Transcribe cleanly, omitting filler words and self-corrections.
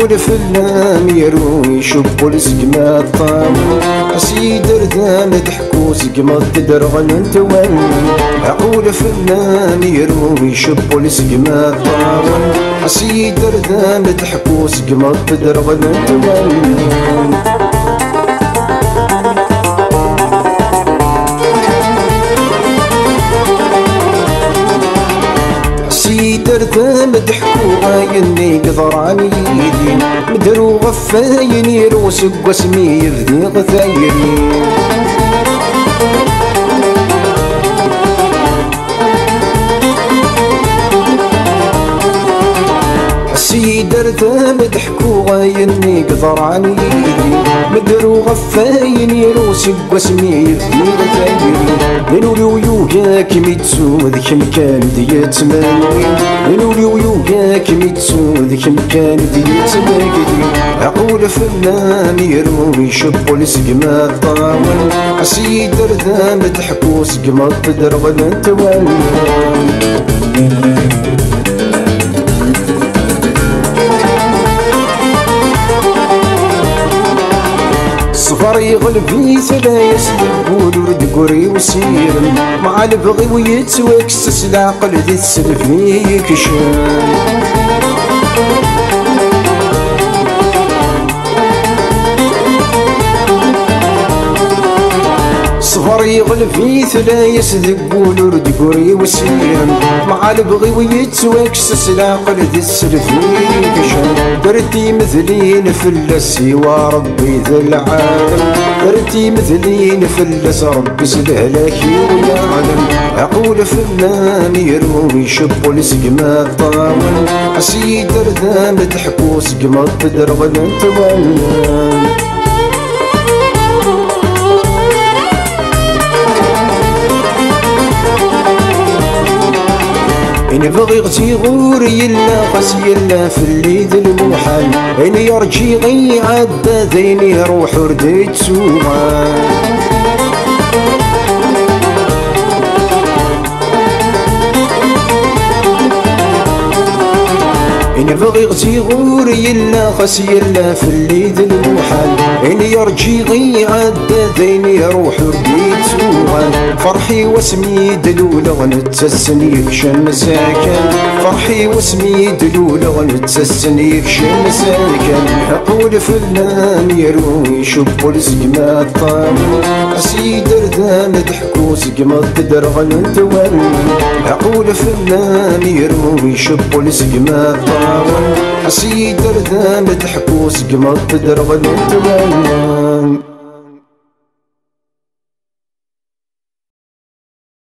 عقول فنان يروي يشبو لسقما الطام أسيدر ذا مدحكو سقما تدرغن انتوان عقول فنان يروي يشبو لسقما الطام أسيدر ذا مدحكو سقما تدرغن انتوان درت مدحكو غايني قضراني يدين مدرو غفاين يروسق واسمي يفدي غثايرين درت مدحكو غايني قضراني مدرو غفاين يروسق واسمي يفدي غثايرين لنولي ويوكاك ميتسو ذيك مكان ديات مانوين لنولي ويوكاك ميتسو ذيك مكان ديات ماكدين عقول فنان يروي يشبو لسقما الطاول أسيدر ذا مدحكو سقما تدرغن انتوان صفر يغلب ثلا يسلب ورد قري وسيرم مع البغي ويتوكسس العقل ذي السلف يكشان صفر يغلب في ثلا يسذب ولرد قري وسيرم مع البغي ويتوكسس العقل ذي السلف يكشان درتي مثلين فلس وربي ذا العالم درتي مثلين فلس ربي سلهلاكي ويعلم عقول فنان يروي يشبو لسقما الطاول أسيدر ذا مدحكو سقما تدرغن انتوان إن بغي غتي غوري يلا قاس يلا في الليد الموحل إن يرجي غي عدا ذين يروح رديت سوغان إن بغي غتي غوري يلا قاس يلا في الليد الموحل إن يرجي غي عدا ذين يروح رديت سوغان فرحي واسمي دلول غنتسسني يكشن ساكن فرحي واسمي دلول غنتسسني يكشن ساكن عقول فنان يروي يشبو لسقما الطام أسيدر ذا مدحكو سقما تدرغن انتوان عقول فنان يروي يشبو لسقما الطام أسيدر ذا مدحكو سقما تدرغن انتوان